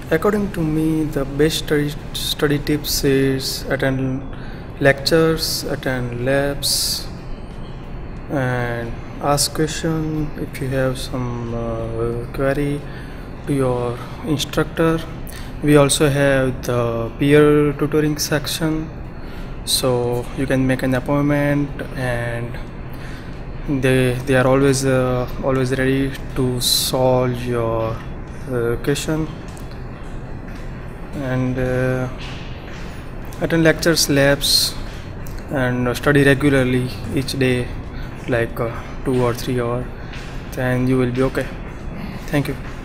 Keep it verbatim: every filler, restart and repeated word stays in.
According to me, the best study, study tips is attend lectures, attend labs, and ask question if you have some uh, query to your instructor. We also have the peer tutoring section, so you can make an appointment, and they they are always uh, always ready to solve your uh, question. And uh, attend lectures, labs, and study regularly each day, like uh, two or three hours, then you will be okay. Thank you.